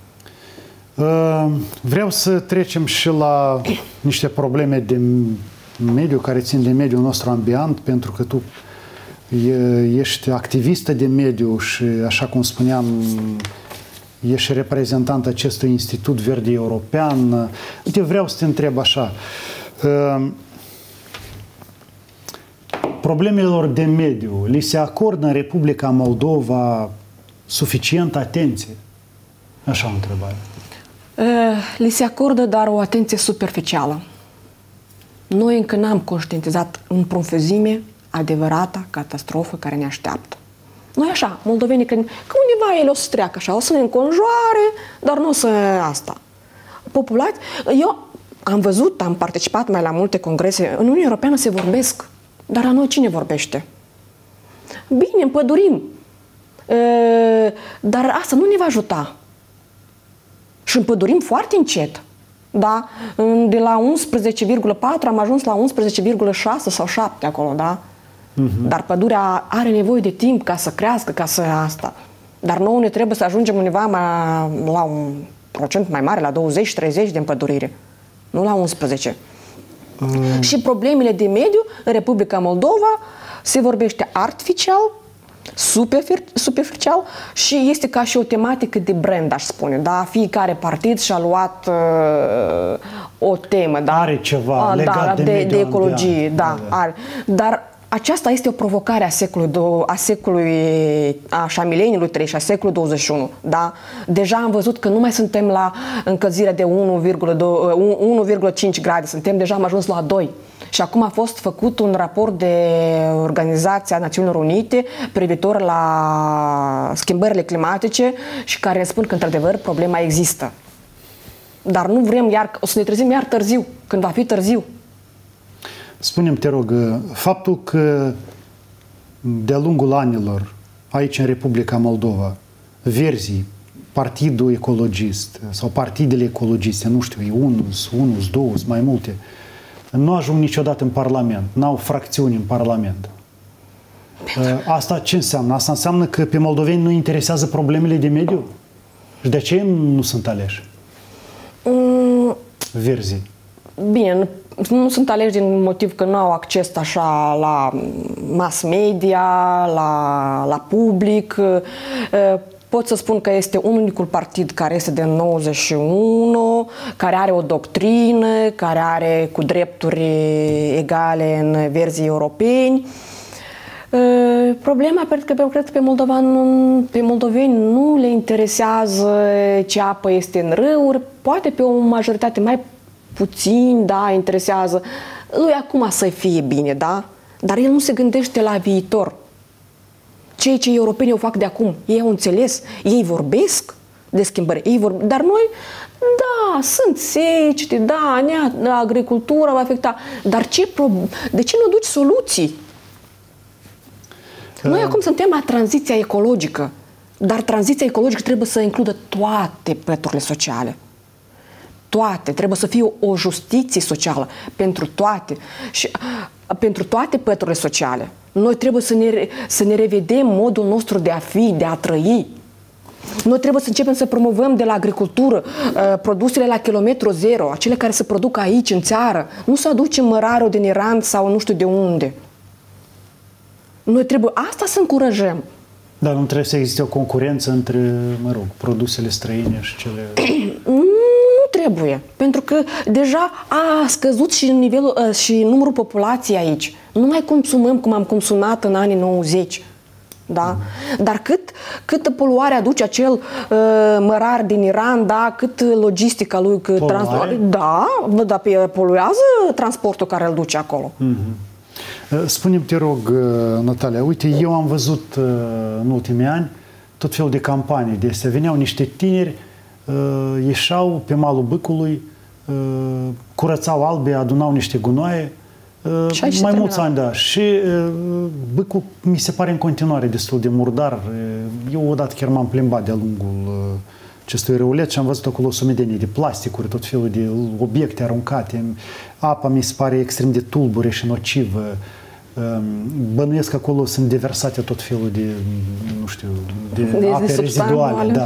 Vreau să trecem și la niște probleme de mediu, care țin de mediul nostru ambiant, pentru că tu ești activistă de mediu și, așa cum spuneam, ești reprezentant acestui Institut Verde European. Uite, vreau să te întreb așa. Problemelor de mediu, li se acordă în Republica Moldova suficientă atenție? Așa o întrebare. Li se acordă, dar o atenție superficială. Noi încă n-am conștientizat în profunzime adevărata catastrofă care ne așteaptă. Noi așa, moldovenii, credem că undeva ele o să treacă așa, o să ne înconjoare, dar nu o să asta. Populați, eu am văzut, am participat mai la multe congrese, în Uniunea Europeană se vorbesc, dar la noi cine vorbește? Bine, împădurim, dar asta nu ne va ajuta. Și împădurim foarte încet. Da? De la 11,4 am ajuns la 11,6 sau 7 acolo, da? Dar pădurea are nevoie de timp ca să crească, ca să asta. Dar nouă ne trebuie să ajungem undeva la un procent mai mare, la 20-30 de împădurire. Nu la 11. Și problemele de mediu în Republica Moldova se vorbește artificial, superficial și este ca și o tematică de brand, aș spune. Da? Fiecare partid și-a luat o temă. Da? Are ceva legat de ecologie. Da, are. Dar aceasta este o provocare a mileniului 3 și a secolului 21. Da? Deja am văzut că nu mai suntem la încălzirea de 1,5 grade, am ajuns la 2. Și acum a fost făcut un raport de Organizația Națiunilor Unite privitor la schimbările climatice și care ne spun că, într-adevăr, problema există. Dar nu vrem o să ne trezim iar târziu, când va fi târziu. Spune-mi, te rog, faptul că de-a lungul anilor, aici în Republica Moldova, Verzii, Partidul Ecologist sau partidele ecologiste, nu știu, unul, două, mai multe, nu ajung niciodată în Parlament, n-au fracțiuni în Parlament. Asta ce înseamnă? Asta înseamnă că pe moldoveni nu interesează problemele de mediu? Și de ce nu sunt aleși? Verzii. Bine, nu sunt aleși din motiv că nu au acces așa la mass media, la public. Pot să spun că este unicul partid care este de 91, care are o doctrină, care are cu drepturi egale în verzii europeni. Problema, pentru că cred că pe moldoveni nu le interesează ce apă este în râuri, poate pe o majoritate mai puțin, da, interesează lui acum să fie bine, da? Dar el nu se gândește la viitor. Ceea ce europenii o fac de acum, ei au înțeles, ei vorbesc de schimbări, dar noi, da, sunt secete, da, agricultura va afecta, dar de ce nu duci soluții? Noi acum suntem la tranziția ecologică, dar tranziția ecologică trebuie să includă toate păturile sociale. Toate. Trebuie să fie o justiție socială pentru toate. Și pentru toate păturile sociale. Noi trebuie să ne revedem modul nostru de a fi, de a trăi. Noi trebuie să începem să promovăm de la agricultură produsele la kilometru zero, acele care se produc aici, în țară. Nu să aducem mărarul din Iran sau nu știu de unde. Noi trebuie asta să încurajăm. Dar nu trebuie să existe o concurență între, produsele străine și cele... Nu trebuie, pentru că deja a scăzut și nivelul și numărul populației aici. Nu mai consumăm cum am consumat în anii 90. Da? Dar cât poluare aduce acel mărar din Iran, da? Cât logistica lui, da, poluează transportul care îl duce acolo. Spune-mi, te rog, Natalia, uite, eu am văzut în ultimii ani tot felul de campanii de astea. Veneau niște tineri, ieșeau pe malul Bâcului, curățau Albe, adunau niște gunoaie, mai mulți ani, da. Și Bâcul mi se pare în continuare destul de murdar. Eu odată chiar m-am plimbat de-a lungul acestui râuleț și am văzut acolo o sumedenie de plasticuri, tot felul de obiecte aruncate. Apa mi se pare extrem de tulbure și nocivă. Bănuiesc că acolo sunt deversate tot felul de, nu știu, de ape reziduale. Da.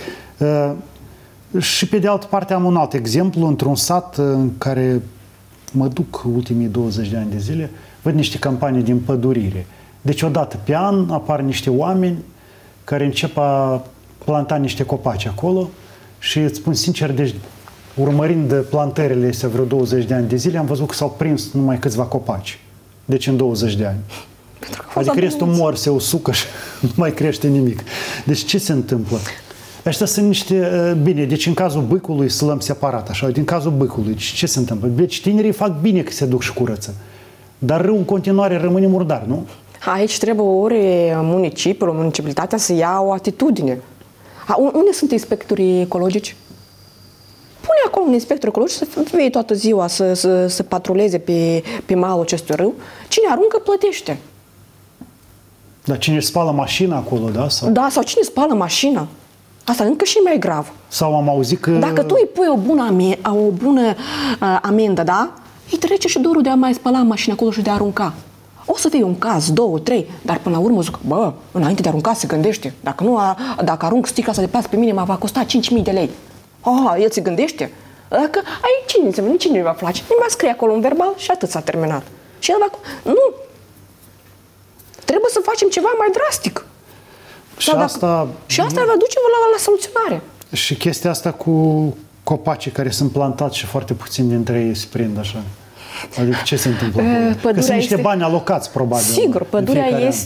Și pe de altă parte am un alt exemplu, într-un sat în care mă duc ultimii 20 de ani de zile, văd niște campanii de împădurire. Deci odată pe an apar niște oameni care încep a planta niște copaci acolo și îți spun sincer, deci urmărind plantările astea vreo 20 de ani de zile, am văzut că s-au prins numai câțiva copaci. Deci în 20 de ani. Adică restul mor, se usucă și nu mai crește nimic. Deci ce se întâmplă? Ăștia sunt niște... Bine, deci în cazul Bâcului să luăm separat, așa, din cazul Bâcului, ce se întâmplă? Deci tinerii fac bine că se duc și curăță. Dar râul în continuare rămâne murdar, nu? Aici trebuie ori municipiul, municipalitatea să ia o atitudine. Unde sunt inspectorii ecologici? Pune acolo un inspector ecologic să fie toată ziua să patruleze pe malul acestui râu. Cine aruncă, plătește. Dar cine spală mașina acolo, da? Sau... Da, sau cine spală mașina. Asta încă și mai grav. Sau am auzit că... Dacă tu îi pui o bună amendă, da? Îi trece și dorul de a mai spăla mașina acolo și de a arunca. O să fie un caz, 2, 3, dar până la urmă zic, bă, înainte de a arunca se gândește. Dacă arunc sticla asta de plastic pe mine, mă va costa 5.000 de lei. El se gândește. Dacă ai cine înseamnă, cine îi va place? Îi va scrie acolo un verbal și atât s-a terminat. Și el va... Nu. Trebuie să facem ceva mai drastic. Și asta va duce la soluționare. Și chestia asta cu copacii care sunt plantați și foarte puțin dintre ei se prind așa. Adică ce se întâmplă? Că sunt niște bani alocați, probabil. Sigur, pădurea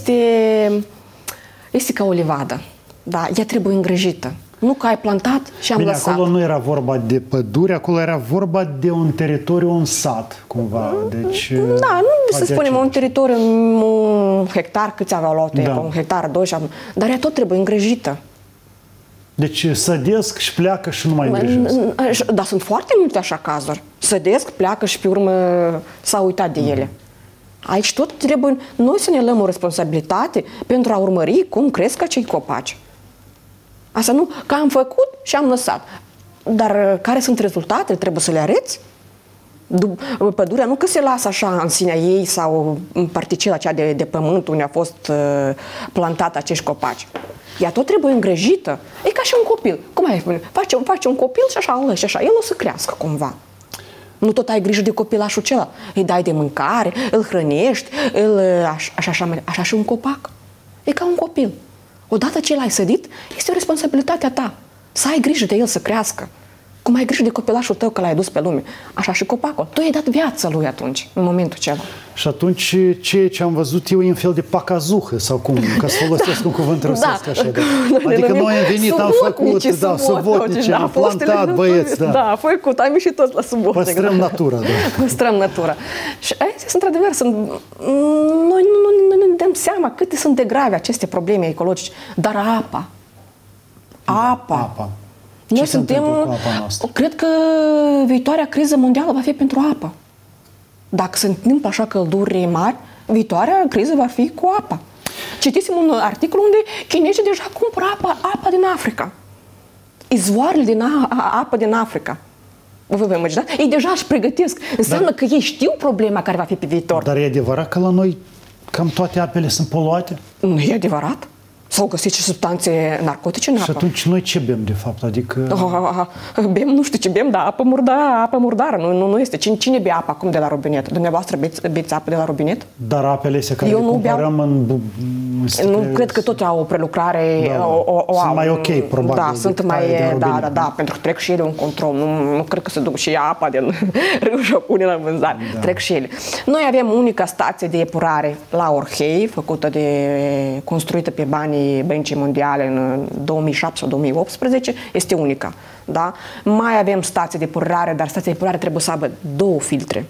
este ca o livadă. Da, ea trebuie îngrijită. Nu că ai plantat și am lăsat. Acolo nu era vorba de pădure, acolo era vorba de un teritoriu, un sat, cumva. Deci, da, nu să spunem un teritoriu, un hectar, câți aveau luat ei, un hectar, 2, dar ea tot trebuie îngrijită. Deci sădesc și pleacă și nu mai îngrijesc. Dar sunt foarte multe așa cazuri. Sădesc, pleacă și pe urmă s-a uitat de ele. Aici tot trebuie noi să ne luăm o responsabilitate pentru a urmări cum cresc acei copaci. Asta nu, că am făcut și am lăsat. Dar care sunt rezultatele? Trebuie să le arăți. Pădurea nu că se lasă așa în sinea ei sau în particela aceea de pământ unde a fost plantat acești copaci. Ea tot trebuie îngrijită. E ca și un copil. Cum ai spune? Face un copil și așa, și așa. El o să crească cumva. Nu tot ai grijă de copilașul acela. Îi dai de mâncare, îl hrănești, așa și un copac. E ca un copil. Odată ce l-ai sădit, este o responsabilitate a ta. Să ai grijă de el să crească. Cum ai grijă de copilașul tău că l-ai adus pe lume. Așa și copacul. Tu i-ai dat viață lui atunci, în momentul acela. Și atunci ceea ce am văzut eu e un fel de pacazuhă sau cum, ca să folosesc un cuvânt rusesc așa. Adică noi am venit, am făcut, subotnice, am plantat băieți. Da, a făcut, am ieșit toți la subotnice. Păstrăm natura, da. Păstrăm natura. Și astea, într-adevăr, noi nu ne dăm seama câte sunt de grave aceste probleme ecologice. Dar apa. Noi suntem, cred că viitoarea criză mondială va fi pentru apă. Dacă se întâmplă așa călduri mari, viitoarea criză va fi cu apa. Citisem un articol unde chinezii deja cumpără apa din Africa. Izvoarele din apă din Africa. Vă imaginați? Ei deja își pregătesc. Înseamnă că ei știu problema care va fi pe viitor. Dar e adevărat că la noi cam toate apele sunt poluate? Nu e adevărat. S-au găsit și substanțe narcotice în apă. Și atunci noi ce bem, de fapt? Adică... Bem, nu știu ce bem, dar apă murdară. Nu este. Cine bea apă acum de la robinet? Dumneavoastră beți apă de la robinet? Dar apele astea care le cumpărăm în nu cred că tot au o prelucrare. Sunt mai ok, probabil. Da, sunt mai... Da, pentru că trec și ele un control. Nu cred că se duc și apa din râu și o pune la vânzare. Trec și ele. Noi avem unica stație de epurare la Orhei, construită pe banii Băncii Mondiale în 2007 sau 2018, este unica. Da? Mai avem stații de epurare, dar stația de epurare trebuie să aibă 2 filtre.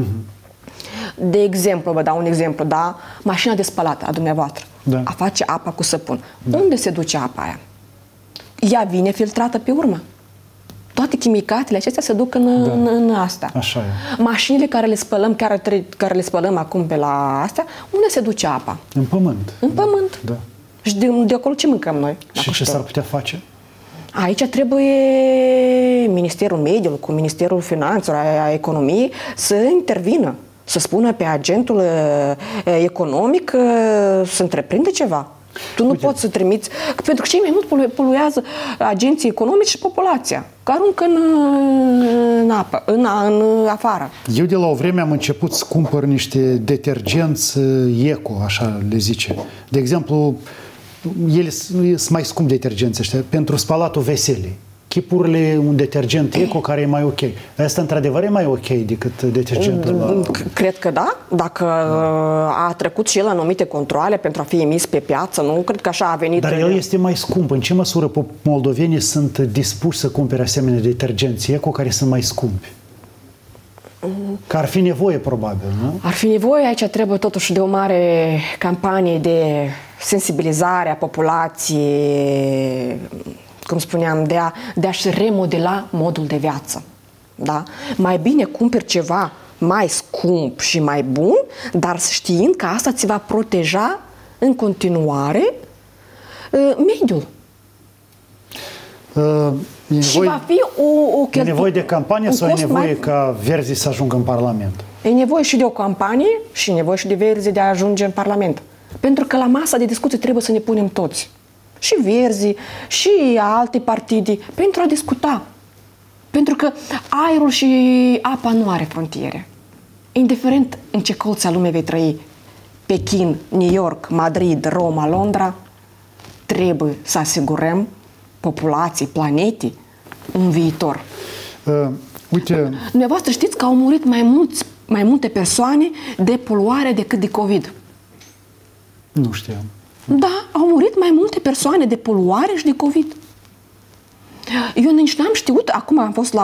De exemplu, vă dau un exemplu, da? Mașina de spălat a dumneavoastră, a face apa cu săpun. Unde se duce apa aia? Ea vine filtrată pe urmă. Toate chimicatele acestea se duc în asta. Așa e. Mașinile care le spălăm, care le spălăm acum pe la astea, unde se duce apa? În pământ. În pământ. Da. Și de acolo ce mâncăm noi? Și ce s-ar putea face? Aici trebuie Ministerul Mediului cu Ministerul Finanțelor, a Economiei să intervină, să spună pe agentul economic să întreprinde ceva. Tu nu poți să trimiți... Pentru că cei mai mult poluează agenții economici și populația, care aruncă în apă, în afară. Eu de la o vreme am început să cumpăr niște detergenți eco, așa le zice. De exemplu, ele sunt mai scump detergenți ăștia, pentru spălatul veselei. Chipurile, un detergent eco care e mai ok. Asta într-adevăr e mai ok decât detergentul Cred că da. Dacă a trecut și el anumite controale pentru a fi emis pe piață, nu cred că așa a venit. Dar el este mai scump. În ce măsură moldovenii sunt dispuși să cumpere asemenea detergenți eco care sunt mai scumpi? Că ar fi nevoie, probabil, nu? Ar fi nevoie. Aici trebuie totuși de o mare campanie de sensibilizare a populației, cum spuneam, de a-și remodela modul de viață. Da? Mai bine cumperi ceva mai scump și mai bun, dar știind că asta ți va proteja în continuare mediul. Și va fi e nevoie de campanie sau e nevoie ca Verzii să ajungă în Parlament? E nevoie și de o campanie și e nevoie și de Verzii de a ajunge în Parlament. Pentru că la masa de discuție trebuie să ne punem toți. Și Verzii, și alte partide, pentru a discuta. Pentru că aerul și apa nu are frontiere. Indiferent în ce colț al lumii vei trăi, Pekin, New York, Madrid, Roma, Londra, trebuie să asigurăm populației, planetei, un viitor. Uite... Dumneavoastră știți că au murit mai multe persoane de poluare decât de COVID. Nu știam. Da, au murit mai multe persoane de poluare și de COVID. Eu nici n-am știut, acum am fost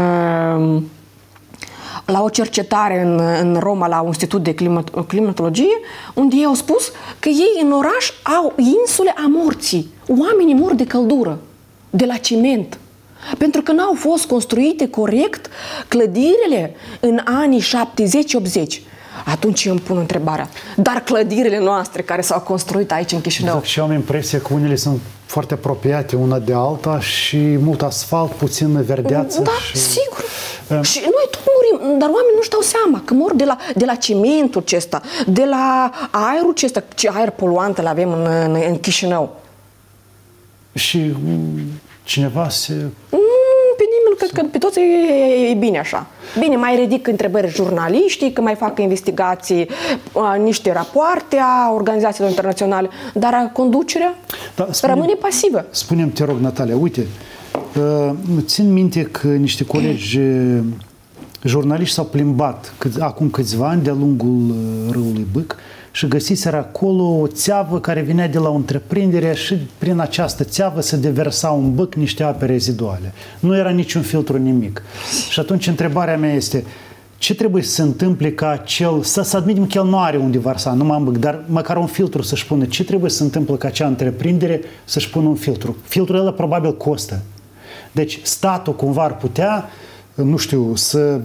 la o cercetare în Roma, la un institut de climatologie, unde ei au spus că ei în oraș au insule a morții. Oamenii mor de căldură, de la ciment. Pentru că n-au fost construite corect clădirile în anii 70-80. Atunci eu îmi pun întrebarea. Dar clădirile noastre care s-au construit aici în Chișinău... Exact, și am impresia că unele sunt foarte apropiate una de alta și mult asfalt, puțin verdeață. Da, sigur. Și noi murim, dar oamenii nu-și dau seama că mor de la cimentul acesta, de la aerul acesta, ce aer poluant îl avem în Chișinău. Și cineva se... Pe nimeni, cred că pe toți e bine așa. Bine, mai ridic întrebări jurnaliștii, că mai fac investigații, niște rapoarte a organizațiilor internaționale, dar conducerea rămâne pasivă. Spune-mi, te rog, Natalia, uite, țin minte că niște colegi jurnaliști s-au plimbat acum câțiva ani de-a lungul râului Bâc și găsiseră acolo o țeavă care venea de la o întreprindere și prin această țeavă se deversau în Bâc niște ape reziduale. Nu era niciun filtru, nimic. Și atunci întrebarea mea este, ce trebuie să se întâmple ca acel, să admitem că el nu are unde varsa, numai în Bâc, dar măcar un filtru să-și pună, ce trebuie să se întâmple ca acea întreprindere să-și pună un filtru? Filtrul ăla probabil costă. Deci statul cumva ar putea, nu știu, să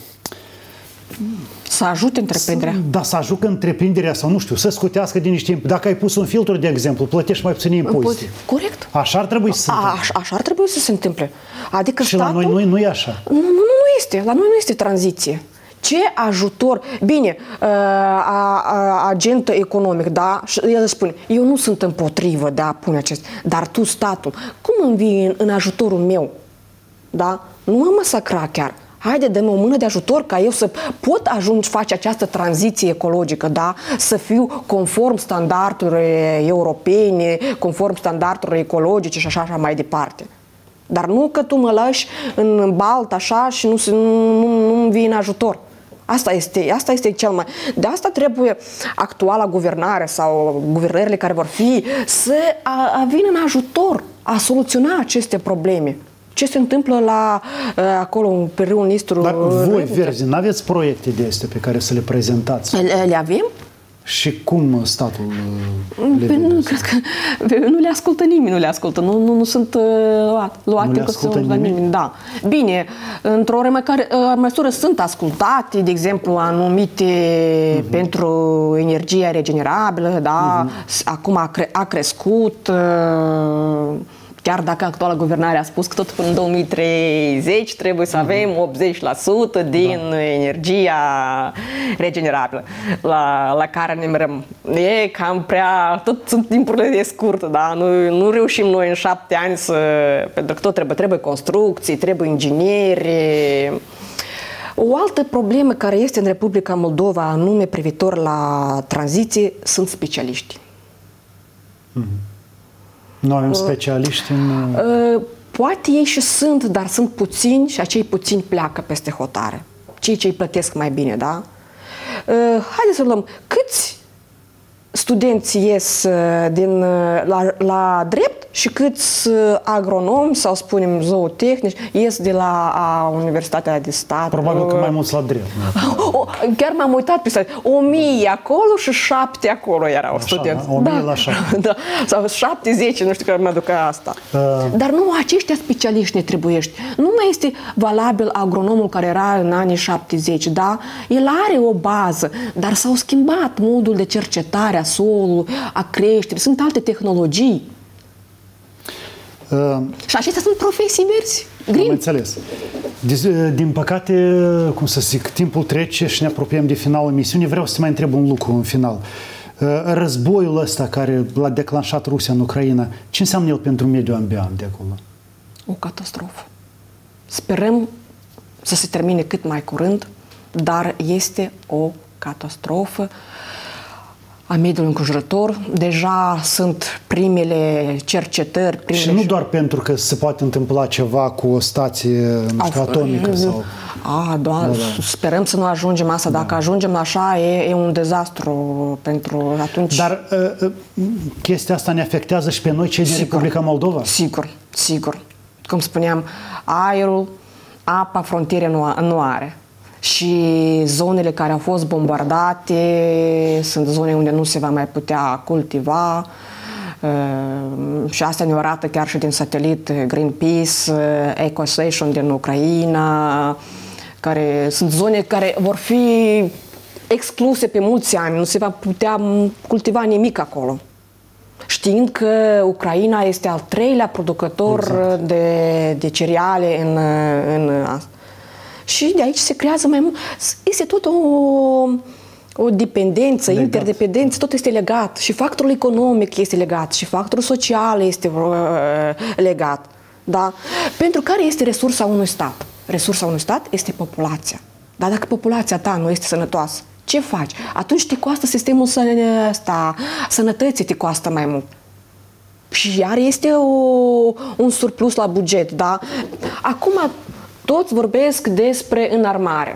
ajute întreprinderea. Da, să ajute întreprinderea sau, nu știu, să scutească din niște... Dacă ai pus un filtru, de exemplu, plătești mai puține impozite. Corect. Așa ar trebui să se întâmple. Așa ar trebui să se întâmple. Adică și statul... la noi nu e așa. Nu este. La noi nu este tranziție. Ce ajutor? Bine, agent economic, da? Și el spune, eu nu sunt împotrivă de a pune acest... Dar tu, statul, cum îmi vii în ajutorul meu? Da? Nu mă masacra chiar. Haide, dă-mi o mână de ajutor ca eu să pot face această tranziție ecologică, da? Să fiu conform standardurilor europene, conform standardurilor ecologice și așa mai departe. Dar nu că tu mă lași în balt așa și nu-mi vii în ajutor. Asta este cel mai... De asta trebuie actuala guvernare sau guvernările care vor fi să vină în ajutor a soluționa aceste probleme. Ce se întâmplă acolo pe râul Nistru? Dar voi, Verzi, nu aveți proiecte de astea pe care să le prezentați? Le avem? Și cum statul Cred că nu le ascultă nimeni, nu le ascultă. Nu sunt luate în considerare la nimeni. Da. Bine, într-o măsură sunt ascultate, de exemplu, anumite pentru energia regenerabilă, da? Acum a crescut. Chiar dacă actuala guvernare a spus că tot până în 2030 trebuie să avem 80% din energia regenerabilă la care ne mirăm. E cam prea, tot sunt timpurile de scurtă, da? Nu reușim noi în 7 ani pentru că tot trebuie construcții, trebuie ingineri. O altă problemă care este în Republica Moldova, anume privitor la tranziție, sunt specialiști. Nu avem specialiști în... Poate ei și sunt, dar sunt puțini și acei puțini pleacă peste hotare. Cei ce îi plătesc mai bine, da? Haideți să luăm câți studenți ies la drept și câți agronomi sau, spunem, zootehnici ies de la Universitatea de Stat. Probabil că mai mulți la drept. Chiar m-am uitat pe site. 1000 acolo și 7 acolo erau studenți. 1000 la 7. Da. Sau 70, nu știu care mi-aduc asta. Dar nu, aceștia specialiști ne trebuiești. Nu mai este valabil agronomul care era în anii 70, da? El are o bază, dar s-au schimbat modul de cercetare a solului, a creșterii. Sunt alte tehnologii. Și acestea sunt profesii verzi, green. Am înțeles. Din păcate, cum să zic, timpul trece și ne apropiem de finalul emisiunii. Vreau să te mai întreb un lucru în final. Războiul ăsta care l-a declanșat Rusia în Ucraina, ce înseamnă el pentru mediul ambient de acolo? O catastrofă. Sperăm să se termine cât mai curând, dar este o catastrofă a mediului înconjurător. Deja sunt primele cercetări. Și nu doar pentru că se poate întâmpla ceva cu o stație atomică sau... Sperăm să nu ajungem asta. Dacă ajungem așa, e un dezastru pentru atunci. Dar chestia asta ne afectează și pe noi, cei din Republica Moldova? Sigur. Cum spuneam, aerul, apa, frontiere nu are. Și zonele care au fost bombardate sunt zone unde nu se va mai putea cultiva. Și asta ne arată chiar și din satelit Greenpeace, EcoStation din Ucraina, care sunt zone care vor fi excluse pe mulți ani, nu se va putea cultiva nimic acolo. Știind că Ucraina este al 3-lea producător de cereale în asta. Și de aici se creează mai mult. Este tot o dependență, legat. Interdependență, tot este legat. Și factorul economic este legat, și factorul social este legat. Da? Pentru care este resursa unui stat? Resursa unui stat este populația. Dar dacă populația ta nu este sănătoasă, ce faci? Atunci te costă sistemul sănătății, te costă mai mult. Și iar este un surplus la buget. Da? Acum toți vorbesc despre înarmare.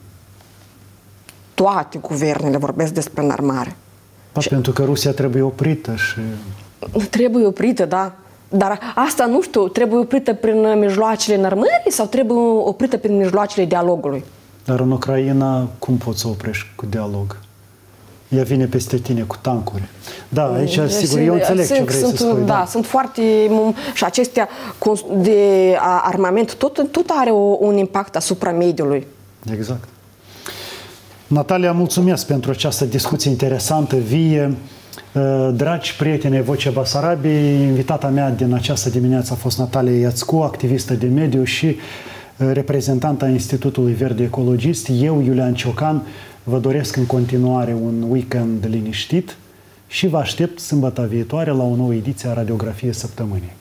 Toate guvernele vorbesc despre înarmare. Pentru că Rusia trebuie oprită și... Trebuie oprită, da. Dar asta, nu știu, trebuie oprită prin mijloacele înarmării sau trebuie oprită prin mijloacele dialogului? Dar în Ucraina, cum poți să oprești cu dialog? Ea vine peste tine cu tancuri. Da, aici, sigur, eu înțeleg ce vrei să spui. Da, sunt foarte... Și acestea de armament, tot are un impact asupra mediului. Exact. Natalia, mulțumesc pentru această discuție interesantă, vie. Dragi prieteni ai Vocea Basarabiei, invitata mea din această dimineață a fost Natalia Iațcu, activistă de mediu și reprezentanta Institutului Verde Ecologist. Eu, Iulian Ciocan, vă doresc în continuare un weekend liniștit și vă aștept sâmbătă viitoare la o nouă ediție a Radiografiei Săptămânii.